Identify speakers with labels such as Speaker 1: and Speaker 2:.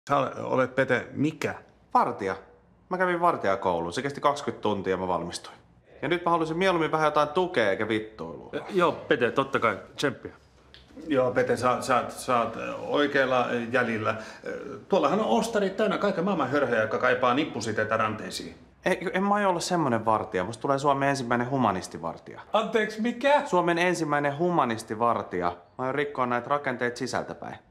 Speaker 1: Sä olet Pete mikä?
Speaker 2: Vartija. Mä kävin vartijakouluun. Se kesti 20 tuntia ja mä valmistuin. Ja nyt mä haluaisin mieluummin vähän jotain tukea eikä vittuilua.
Speaker 3: Joo, Pete, totta kai. Tsemppiä.
Speaker 1: Joo, Pete, sä oot oikealla jäljillä. Tuollahan on ostarit täynnä kaiken maailman hörhöjä, jotka kaipaa nippusiteitä ranteisiin.
Speaker 2: En mä aio olla semmonen vartija. Musta tulee Suomen ensimmäinen humanistivartija.
Speaker 4: Anteeksi, mikä?
Speaker 2: Suomen ensimmäinen humanistivartija. Mä aion rikkoa näitä rakenteita sisältäpäin.